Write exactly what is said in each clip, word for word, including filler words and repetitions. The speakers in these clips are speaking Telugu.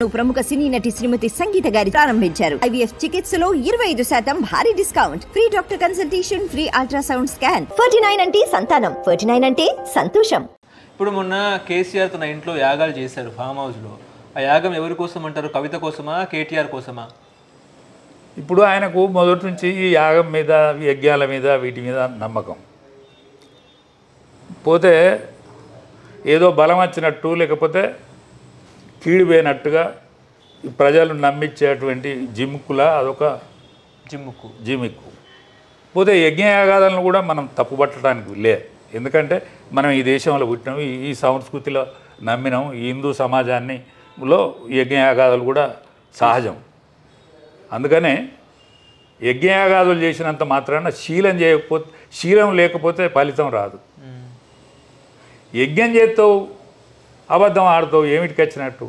ప్రముఖ సినీ నటి శ్రీమతి సంగీత గారి ప్రారంభించారు. ఐవీఎఫ్ చికిత్సలో ఇరవై ఐదు శాతం భారీ discount, free doctor consultation, free ultrasound scan. Forty nine అంటే సంతానం, ఫార్టీ నైన్ అంటే సంతోషం. ఇప్పుడు మొన్న కేసీఆర్ తన ఇంట్లో యాగాలు చేశారు ఫామ్ హౌస్లో. ఆ యాగం ఎవరి కోసం అంటారు? కవిత కోసమా, కేటీఆర్ కోసమా? ఇప్పుడు ఆయనకు మొదటి నుంచి ఈ యాగం మీద, యజ్ఞాల మీద, వీటి మీద నమ్మకం. పోతే ఏదో బలం వచ్చినట్టు, లేకపోతే కీడిపోయినట్టుగా ప్రజలు నమ్మించేటువంటి జిమ్ముకుల అదొక జిమ్ముకు జిమ్ముకు పోతే యజ్ఞయాగాలను కూడా మనం తప్పుపట్టడానికి లే. ఎందుకంటే మనం ఈ దేశంలో పుట్టినాం, ఈ సంస్కృతిలో నమ్మినాం, ఈ హిందూ సమాజాన్ని లో యజ్ఞయాగాదులు కూడా సహజం. అందుకనే యజ్ఞయాగాదులు చేసినంత మాత్రాన శీలం చేయకపోతే, శీలం లేకపోతే ఫలితం రాదు. యజ్ఞం చేస్తావు, అబద్ధం ఆడుతావు, ఏమిటికి వచ్చినట్టు?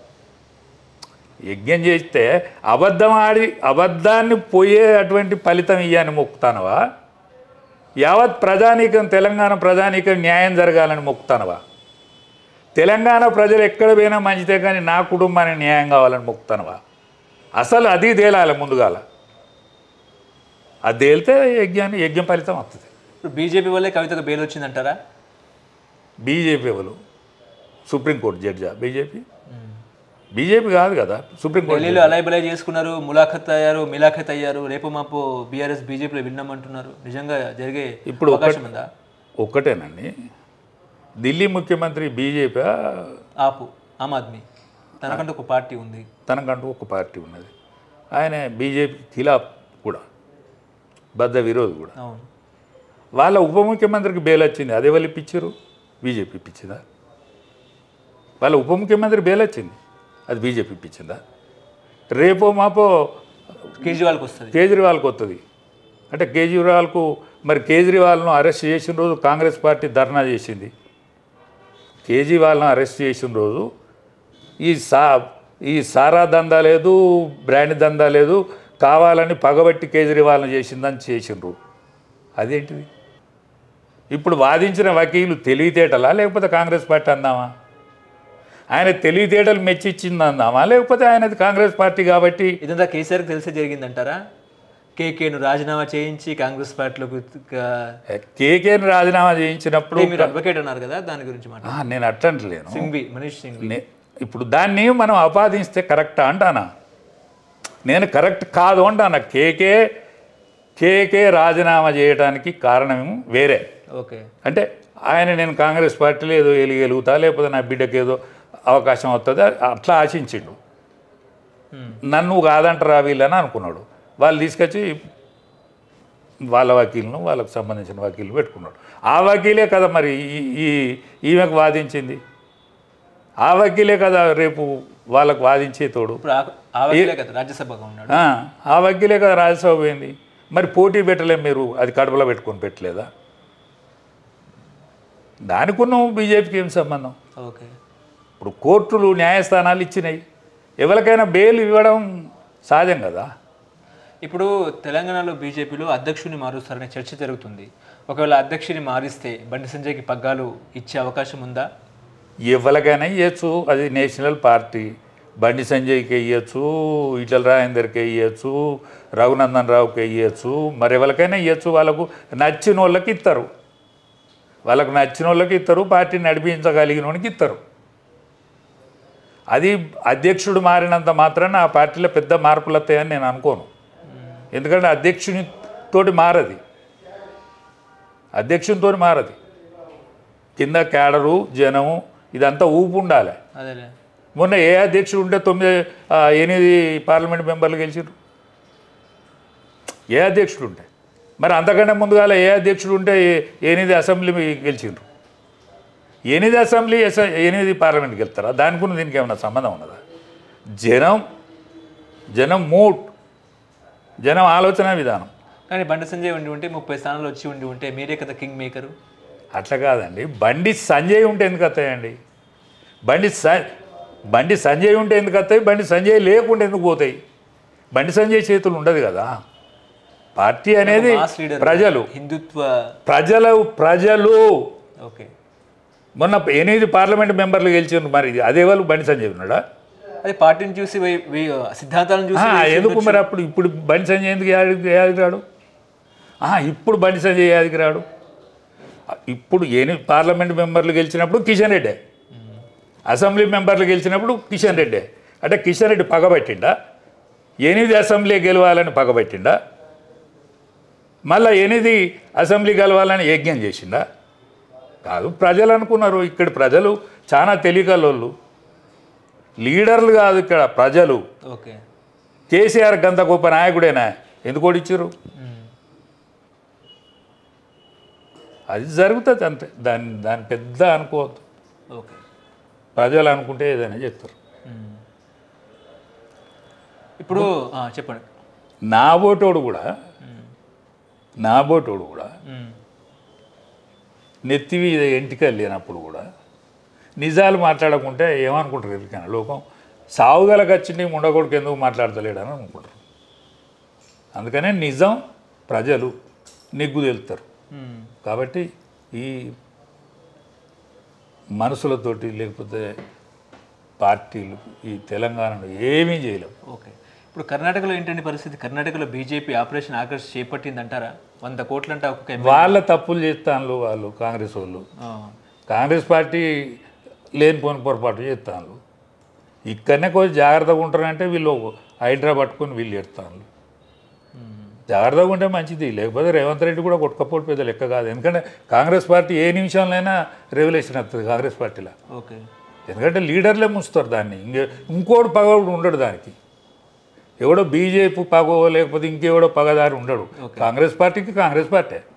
యజ్ఞం చేస్తే అబద్ధం ఆడి అబద్ధాన్ని పోయే అటువంటి ఫలితం ఇయ్యని మొక్కుతానవా? యావత్ ప్రజానీకం, తెలంగాణ ప్రజానీకం న్యాయం జరగాలని మొక్కుతానవా? తెలంగాణ ప్రజలు ఎక్కడ పోయినా మంచిదే, కానీ నా కుటుంబానికి న్యాయం కావాలని మొక్కుతానవా? అసలు అది తేలాలి ముందుగాల. అది తేలితే యజ్ఞాన్ని యజ్ఞం ఫలితం వస్తుంది. ఇప్పుడు బీజేపీ వల్లే కవితకు బెయిల్ వచ్చిందంటారా? బీజేపీ వాళ్ళు సుప్రీంకోర్టు జడ్జా? బీజేపీ బీజేపీ కాదు కదా, సుప్రీంకోర్టు. ఢిల్లీలో అలాయ్ బలాయ్ చేసుకున్నారు, ములాఖత్ అయ్యారు, మిలాఖత్ అయ్యారు. రేపు మాపు బీఆర్ఎస్ బీజేపీలో విన్నామంటున్నారు. నిజంగా జరిగే ఇప్పుడు అవకాశం ఉందా? ఒక్కటేనండి, ఢిల్లీ ముఖ్యమంత్రి బీజేపీ ఆపు ఆమ్ ఆద్మీ తనకంటూ ఒక పార్టీ ఉంది, తనకంటూ ఒక పార్టీ ఉన్నది. ఆయన బీజేపీ ఖిలాఫ్ కూడా, బద్ద విరోధి కూడా. అవును. వాళ్ళ ఉప ముఖ్యమంత్రికి బెయిల్ వచ్చింది, అదే వాళ్ళు ఇప్పించారు? బీజేపీ ఇప్పించిందా? వాళ్ళ ఉప ముఖ్యమంత్రి బెయిల్ వచ్చింది, అది బీజేపీ ఇప్పించిందా? రేపో మాపో కేజ్రీవాల్కి వస్తుంది, కేజ్రీవాల్కి వస్తుంది. అంటే కేజ్రీవాల్కు మరి కేజ్రీవాల్ను అరెస్ట్ చేసిన రోజు కాంగ్రెస్ పార్టీ ధర్నా చేసింది. కేజ్రీవాల్ను అరెస్ట్ చేసిన రోజు ఈ సా ఈ సారా దందా లేదు, బ్రాండ్ దందా లేదు, కావాలని పగబట్టి కేజ్రీవాల్ను చేసిందని చేసిండ్రు. అదేంటిది? ఇప్పుడు వాదించిన వకీలు తెలివితేటలా, లేకపోతే కాంగ్రెస్ పార్టీ అందామా? ఆయన తెలివితేటలు మెచ్చిచ్చింది అందామా, లేకపోతే ఆయనది కాంగ్రెస్ పార్టీ కాబట్టి? ఇదంతా కేసీఆర్కి తెలిసే జరిగిందంటారా? కేకేను రాజీనామా చేయించి కాంగ్రెస్ పార్టీలోకి, కేకేను రాజీనామా చేయించినప్పుడు మీరు అడ్వకేట్ అన్నారు కదా, దాని గురించి మాట. నేను అట్టంటలేను. సింఘ్వి, మనీష్ సింఘ్వి. ఇప్పుడు దాన్ని మనం ఆపాదిస్తే కరెక్టా అంటానా? నేను కరెక్ట్ కాదు అంటానా. కేకే కేకే రాజీనామా చేయడానికి కారణం వేరే. ఓకే, అంటే ఆయన నేను కాంగ్రెస్ పార్టీలో ఏదో వెలిగలుగుతా, లేకపోతే నా బిడ్డకి ఏదో అవకాశం వస్తుంది అట్లా ఆశించిండు. నన్ను కాదంటారా వీళ్ళని అనుకున్నాడు. వాళ్ళు తీసుకొచ్చి వాళ్ళ వకీలను, వాళ్ళకు సంబంధించిన వకీలు పెట్టుకున్నాడు. ఆ వకీలే కదా మరి ఈ ఈమెకు వాదించింది, ఆ వకీలే కదా రేపు వాళ్ళకు వాదించే తోడు. రాజ్యసభగా ఉన్నాడు, ఆ వకీలే కదా రాజ్యసభ పోయింది. మరి పోటీ పెట్టలేం మీరు, అది కడుపులో పెట్టుకొని పెట్టలేదా? దానికున్న బీజేపీకి ఏం సంబంధం? ఓకే, ఇప్పుడు కోర్టులు న్యాయస్థానాలు ఇచ్చినాయి, ఎవరికైనా బెయిల్ ఇవ్వడం సహజం కదా. ఇప్పుడు తెలంగాణలో బీజేపీలో అధ్యక్షుడిని మారుస్తారనే చర్చ జరుగుతుంది. ఒకవేళ అధ్యక్షుడిని మారిస్తే బండి సంజయ్కి పగ్గాలు ఇచ్చే అవకాశం ఉందా? ఎవరికైనా ఇవ్వచ్చు, అది నేషనల్ పార్టీ. బండి సంజయ్కి ఇవ్వచ్చు, ఈటల రాజేందర్కి ఇవ్వచ్చు, రఘునందన్ రావుకి ఇవ్వచ్చు, మరి ఎవరికైనా ఇవ్వచ్చు. వాళ్ళకు నచ్చిన వాళ్ళకి ఇస్తారు, వాళ్ళకు నచ్చిన వాళ్ళకి ఇస్తారు, పార్టీని నడిపించగలిగిన వానికి ఇస్తారు. అది అధ్యక్షుడు మారినంత మాత్రాన ఆ పార్టీలో పెద్ద మార్పులు వస్తాయని నేను అనుకోను. ఎందుకంటే అధ్యక్షునితోటి మారది, అధ్యక్షునితో మారది. కింద క్యాడరు, జనము ఇదంతా ఊపు ఉండాలి. అదేలే, మొన్న ఏ అధ్యక్షుడు ఉంటే తొమ్మిది ఎనిమిది పార్లమెంట్ మెంబర్లు గెలిచారు? ఏ అధ్యక్షుడు ఉంటే? మరి అంతకంటే ముందుగాల ఏ అధ్యక్షుడు ఉంటే ఎనిమిది అసెంబ్లీ గెలిచిండ్రు? ఎనిమిది అసెంబ్లీ ఎనిమిది పార్లమెంట్కి వెళ్తారా? దానికి దీనికి ఏమైనా సంబంధం ఉన్నదా? జనం జనం మూడ్, జనం ఆలోచన విధానం. కానీ బండి సంజయ్ ఉండి ఉంటే ముప్పై స్థానాలు వచ్చి ఉండి ఉంటే మీరే కదా కింగ్ మేకరు. అట్లా కాదండి, బండి సంజయ్ ఉంటే ఎందుకు వస్తాయండి? బండి స బండి సంజయ్ ఉంటే ఎందుకు వస్తాయి? బండి సంజయ్ లేకుంటే ఎందుకు పోతాయి? బండి సంజయ్ చేతులు ఉండదు కదా. పార్టీ అనేది ప్రజలు, హిందుత్వ ప్రజలు ప్రజలు ఓకే. మొన్న ఎనిమిది పార్లమెంట్ మెంబర్లు గెలిచారు, మరి అదే వాళ్ళు బండి సంజయ్ ఉన్నాడా? అదే పార్టీని చూసి వై- వై- సిద్ధాంతాలను చూసి ఆ, వేసి ఎందుకు ఉండొచ్చు. మరి అప్పుడు ఇప్పుడు బండి సంజయ్ ఎందుకు యాదికి యాదికి రాడు ఆ, ఇప్పుడు బండి సంజయ్ యాదికి రాడు ఇప్పుడు ఎనిమిది పార్లమెంట్ మెంబర్లు గెలిచినప్పుడు కిషన్ రెడ్డే అసెంబ్లీ మెంబర్లు గెలిచినప్పుడు కిషన్ రెడ్డే అంటే కిషన్ రెడ్డి పగబట్టిండా ఎనిమిది అసెంబ్లీ గెలవాలని పగబట్టిండా మళ్ళీ ఎనిమిది అసెంబ్లీ గెలవాలని యజ్ఞం చేసిండా కాదు ప్రజలు అనుకున్నారు ఇక్కడ ప్రజలు చాలా తెలియగలోళ్ళు లీడర్లు కాదు ఇక్కడ ప్రజలు ఓకే కేసీఆర్ గంత గొప్ప నాయకుడేనా ఎందుకు ఓడిచ్చారు అది జరుగుతుంది అంతే దాన్ని దాని పెద్ద అనుకోవద్దు ఓకే ప్రజలు అనుకుంటే ఏదైనా చెప్తారు ఇప్పుడు ఆ, చెప్పండి నా ఓటోడు కూడా నా ఓటోడు కూడా మ్మ్. నెత్తి మీద ఎంటికలు లేనప్పుడు కూడా నిజాలు మాట్లాడకుంటే ఏమనుకుంటారు ఎందుకన్నా లోకం సావుగలకు వచ్చింది ముండగొడుకు ఎందుకు మాట్లాడతలేడని అనుకుంటారు అందుకనే నిజం ప్రజలు నిగ్గు తెలుస్తారు మ్మ్. కాబట్టి ఈ మనసులతోటి లేకపోతే పార్టీలు ఈ తెలంగాణలో ఏమీ చేయలేవు ఓకే ఇప్పుడు కర్ణాటకలో ఏంటండి పరిస్థితి కర్ణాటకలో బీజేపీ ఆపరేషన్ ఆకర్ష్ చేపట్టింది అంటారా వంద కోట్లంటే ఒక్కొక్క ఎమ్మెల్యే- వాళ్ళ తప్పులు చేస్తాను వాళ్ళు కాంగ్రెస్ వాళ్ళు ఆ, కాంగ్రెస్ పార్టీ లేనిపోని పొరపాటు చేస్తాను ఇక్కడనే కొంచెం జాగ్రత్తగా ఉంటారంటే వీళ్ళు హైడ్రా పట్టుకొని వీళ్ళు ఎడతాను జాగ్రత్తగా ఉంటే మంచిది లేకపోతే రేవంత్ రెడ్డి కూడా కొట్టుకపోవడం పెద్ద లెక్క కాదు ఎందుకంటే కాంగ్రెస్ పార్టీ ఏ నిమిషంలోనైనా రెవల్యూషన్ వస్తుంది కాంగ్రెస్ పార్టీలో ఓకే ఎందుకంటే లీడర్లే ముంచుతారు దాన్ని ఇంకే ఇంకోటి పగవాడు ఉండడు దానికి ఎవడో బీజేపీ పగో లేకపోతే ఇంకెవడో పగదారి ఉండడు కాంగ్రెస్ పార్టీకి కాంగ్రెస్ పార్టీ